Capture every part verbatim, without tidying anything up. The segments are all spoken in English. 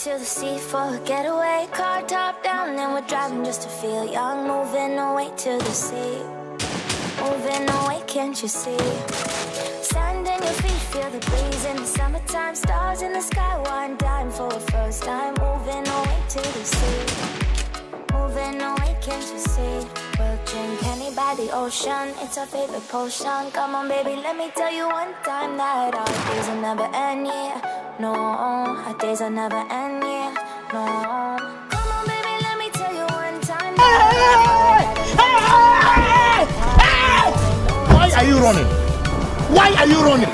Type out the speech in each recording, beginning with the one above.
to the sea for a getaway. Car top down and we're driving just to feel young. Moving away to the sea, moving away, can't you see? Sand in your feet, feel the breeze in the summertime. Stars in the sky, one dime for a first time. Moving away to the sea, moving away, can't you see? We'll drink honey by the ocean, it's our favorite potion. Come on baby, let me tell you one time that our days will never end, yeah. No, our days will never end, yeah. No. Come on baby, let me tell you one time that Why are you running? Why are you running?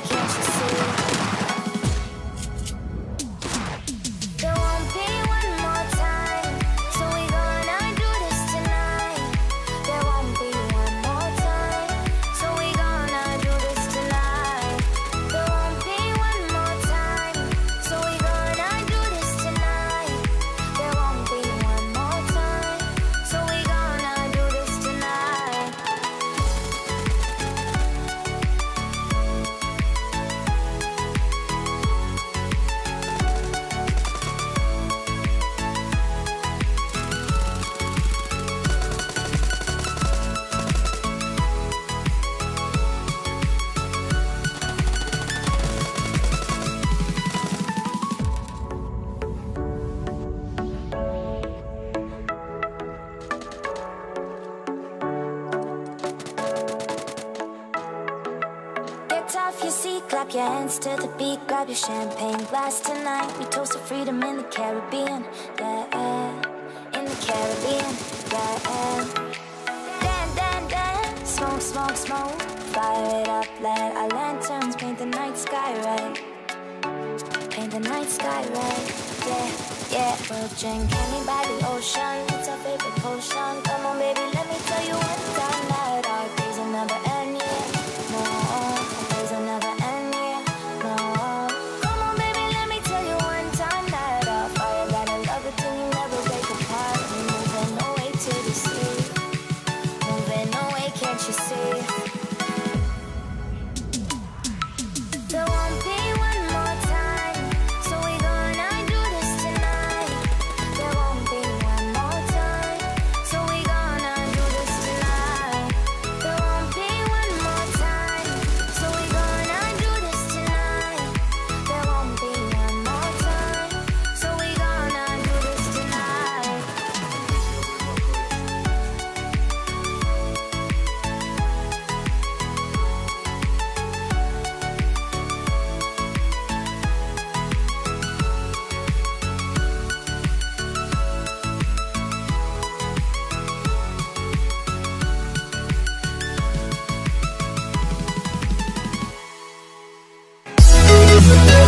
Off your seat, clap your hands to the beat, grab your champagne glass tonight. We toast to freedom in the Caribbean, yeah, in the Caribbean, yeah. Dan, dan, dan, smoke, smoke, smoke, fire it up, let our lanterns paint the night sky red, paint the night sky red, yeah, yeah. We'll drink honey by the ocean, it's our favorite potion. Come on baby, let me tell you one time that our days will never end, yeah. No, never end, yeah, no. Come on baby, let me tell you one time that our fire gotta love it till you never break apart. We're moving away to the sea, moving away, can't you see? There won't be one more time, so we gonna do this tonight. There won't be one more time, so we gonna do this tonight. There won't be one more time, so we gonna do this tonight. There won't be one more time, so we gonna do this tonight. We'll be right back.